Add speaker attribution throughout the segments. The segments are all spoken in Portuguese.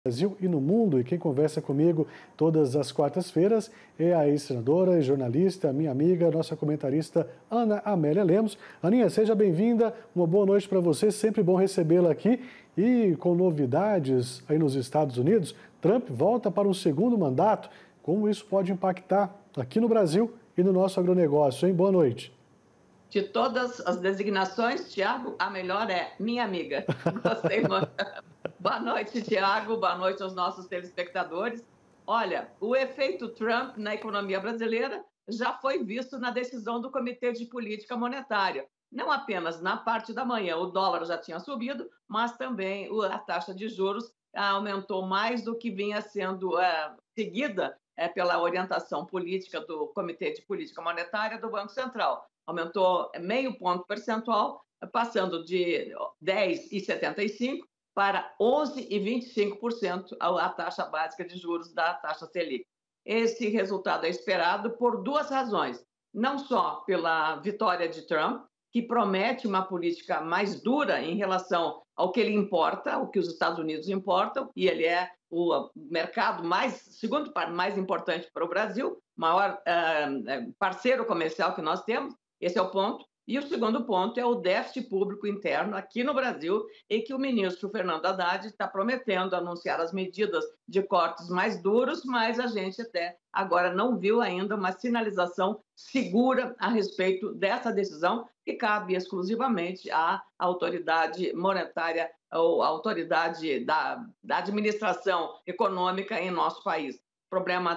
Speaker 1: Brasil e no mundo, e quem conversa comigo todas as quartas-feiras é a ex-senadora e jornalista, minha amiga, nossa comentarista Ana Amélia Lemos. Aninha, seja bem-vinda, uma boa noite para você, sempre bom recebê-la aqui. E com novidades aí nos Estados Unidos, Trump volta para um segundo mandato. Como isso pode impactar aqui no Brasil e no nosso agronegócio, hein? Boa noite.
Speaker 2: De todas as designações, Tiago, a melhor é minha amiga. Gostei muito. Boa noite, Tiago. Boa noite aos nossos telespectadores. Olha, o efeito Trump na economia brasileira já foi visto na decisão do Comitê de Política Monetária. Não apenas na parte da manhã o dólar já tinha subido, mas também a taxa de juros aumentou mais do que vinha sendo seguida pela orientação política do Comitê de Política Monetária do Banco Central. Aumentou meio ponto percentual, passando de 10,75% para 11,25% a taxa básica de juros da taxa Selic. Esse resultado é esperado por duas razões. Não só pela vitória de Trump, que promete uma política mais dura em relação ao que ele importa, o que os Estados Unidos importam, e ele é o mercado segundo mais importante para o Brasil, maior parceiro comercial que nós temos. Esse é o ponto. E o segundo ponto é o déficit público interno aqui no Brasil, em que o ministro Fernando Haddad está prometendo anunciar as medidas de cortes mais duros, mas a gente até agora não viu ainda uma sinalização segura a respeito dessa decisão, que cabe exclusivamente à autoridade monetária ou à autoridade da administração econômica em nosso país. O problema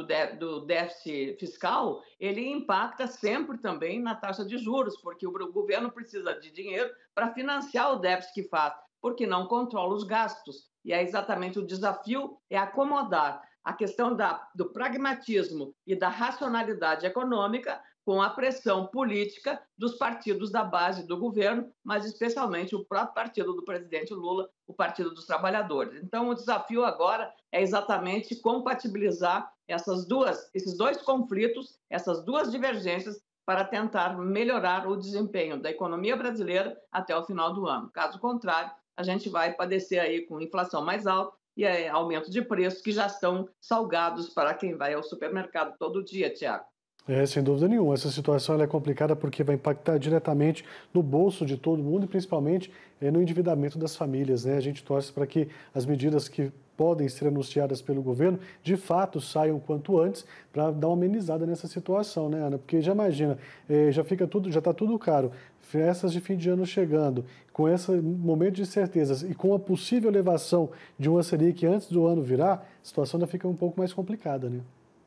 Speaker 2: do déficit fiscal, ele impacta sempre também na taxa de juros, porque o governo precisa de dinheiro para financiar o déficit que faz, porque não controla os gastos. E é exatamente o desafio, é acomodar a questão do pragmatismo e da racionalidade econômica com a pressão política dos partidos da base do governo, mas especialmente o próprio partido do presidente Lula, o Partido dos Trabalhadores. Então, o desafio agora é exatamente compatibilizar esses dois conflitos, essas duas divergências, para tentar melhorar o desempenho da economia brasileira até o final do ano. Caso contrário, a gente vai padecer aí com inflação mais alta e aumento de preços que já estão salgados para quem vai ao supermercado todo dia, Tiago.
Speaker 1: Sem dúvida nenhuma. Essa situação ela é complicada porque vai impactar diretamente no bolso de todo mundo e principalmente no endividamento das famílias, né? A gente torce para que as medidas que podem ser anunciadas pelo governo de fato saiam quanto antes para dar uma amenizada nessa situação, né, Ana? Porque já imagina, já está tudo caro, festas de fim de ano chegando, com esse momento de incertezas e com a possível elevação de uma Selic antes do ano virar, a situação ainda fica um pouco mais complicada, né?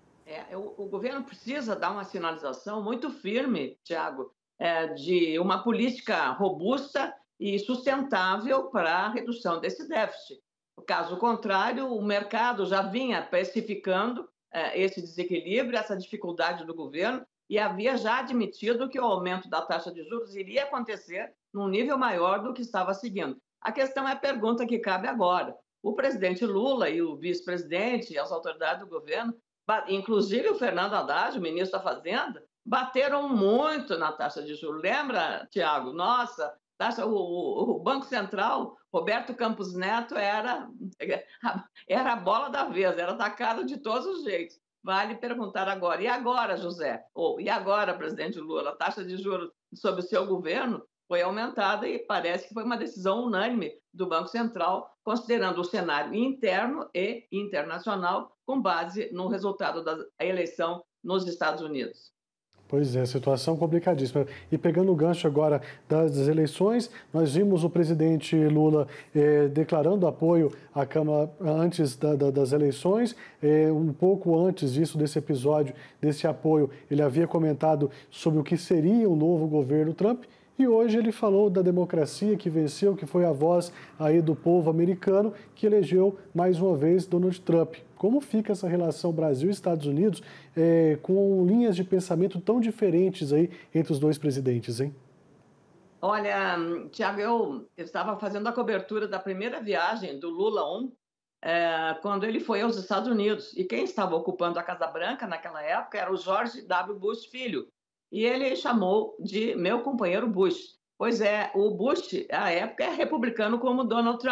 Speaker 2: O governo precisa dar uma sinalização muito firme, Tiago, de uma política robusta e sustentável para a redução desse déficit. Caso contrário, o mercado já vinha precificando esse desequilíbrio, essa dificuldade do governo, e havia já admitido que o aumento da taxa de juros iria acontecer num nível maior do que estava seguindo. A questão é a pergunta que cabe agora. O presidente Lula e o vice-presidente e as autoridades do governo, inclusive o Fernando Haddad, o ministro da Fazenda, bateram muito na taxa de juros. Lembra, Tiago? Nossa, o Banco Central, Roberto Campos Neto, era a bola da vez, era atacado de todos os jeitos. Vale perguntar agora. E agora, José? E agora, presidente Lula? A taxa de juros sob o seu governo foi aumentada e parece que foi uma decisão unânime do Banco Central, considerando o cenário interno e internacional, com base no resultado da eleição nos Estados Unidos.
Speaker 1: Pois é, situação complicadíssima. E pegando o gancho agora das eleições, nós vimos o presidente Lula declarando apoio à Câmara antes das eleições. Um pouco antes disso, desse episódio, desse apoio, ele havia comentado sobre o que seria o novo governo Trump. E hoje ele falou da democracia que venceu, que foi a voz aí do povo americano que elegeu mais uma vez Donald Trump. Como fica essa relação Brasil e Estados Unidos com linhas de pensamento tão diferentes aí entre os dois presidentes, hein?
Speaker 2: Olha, Tiago, eu estava fazendo a cobertura da primeira viagem do Lula 1, quando ele foi aos Estados Unidos. E quem estava ocupando a Casa Branca naquela época era o George W. Bush Filho. E ele chamou de meu companheiro Bush. Pois é, o Bush, à época, é republicano como Donald Trump.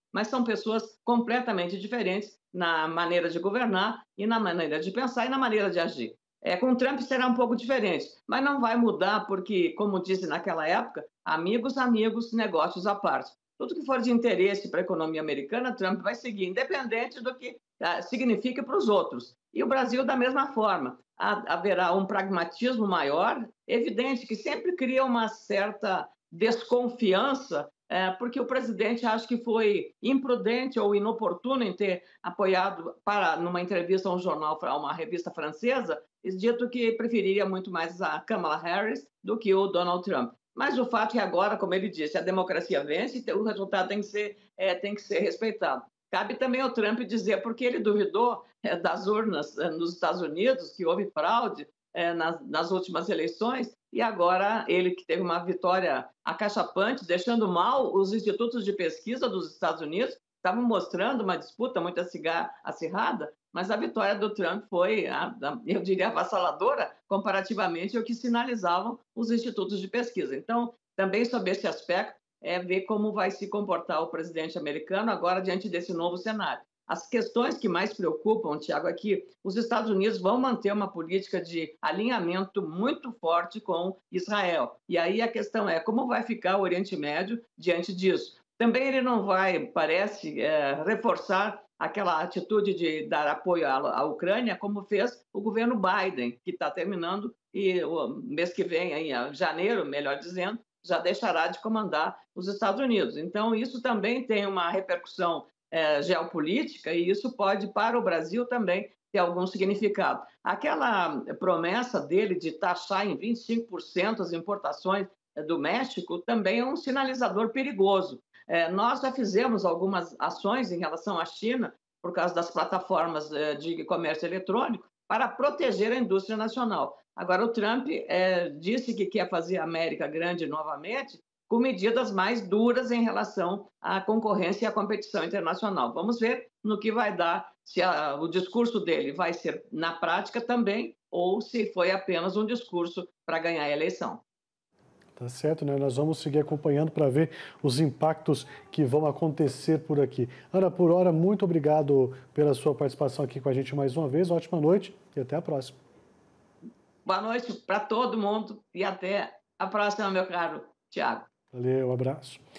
Speaker 2: mas são pessoas completamente diferentes na maneira de governar e na maneira de pensar e na maneira de agir. Com Trump será um pouco diferente, mas não vai mudar porque, como disse naquela época, amigos, amigos, negócios à parte. Tudo que for de interesse para a economia americana, Trump vai seguir, independente do que signifique para os outros. E o Brasil, da mesma forma, haverá um pragmatismo maior, evidente que sempre cria uma certa desconfiança, porque o presidente acha que foi imprudente ou inoportuno em ter apoiado, numa entrevista a um jornal, a uma revista francesa, dito que preferiria muito mais a Kamala Harris do que o Donald Trump. Mas o fato é que agora, como ele disse, a democracia vence e o resultado tem que ser respeitado. Cabe também ao Trump dizer porque ele duvidou das urnas nos Estados Unidos, que houve fraude nas últimas eleições, e agora ele que teve uma vitória acachapante, deixando mal os institutos de pesquisa dos Estados Unidos, estavam mostrando uma disputa muito acirrada, mas a vitória do Trump foi, eu diria, avassaladora comparativamente ao que sinalizavam os institutos de pesquisa. Então, também sobre esse aspecto, ver como vai se comportar o presidente americano agora diante desse novo cenário. As questões que mais preocupam, Tiago, aqui, os Estados Unidos vão manter uma política de alinhamento muito forte com Israel. E aí a questão é como vai ficar o Oriente Médio diante disso. Também ele não vai, parece, reforçar aquela atitude de dar apoio à Ucrânia, como fez o governo Biden, que está terminando, e o mês que vem, em janeiro, melhor dizendo, já deixará de comandar os Estados Unidos. Então, isso também tem uma repercussão geopolítica e isso pode, para o Brasil, também ter algum significado. Aquela promessa dele de taxar em 25% as importações do México também é um sinalizador perigoso. Nós já fizemos algumas ações em relação à China, por causa das plataformas de comércio eletrônico, para proteger a indústria nacional. Agora, o Trump disse que quer fazer a América grande novamente, com medidas mais duras em relação à concorrência e à competição internacional. Vamos ver no que vai dar, se o discurso dele vai ser na prática também, ou se foi apenas um discurso para ganhar a eleição.
Speaker 1: Tá certo, né? Nós vamos seguir acompanhando para ver os impactos que vão acontecer por aqui. Ana, por hora, muito obrigado pela sua participação aqui com a gente mais uma vez. Ótima noite e até a próxima.
Speaker 2: Boa noite para todo mundo e até a próxima, meu caro Tiago.
Speaker 1: Valeu, abraço.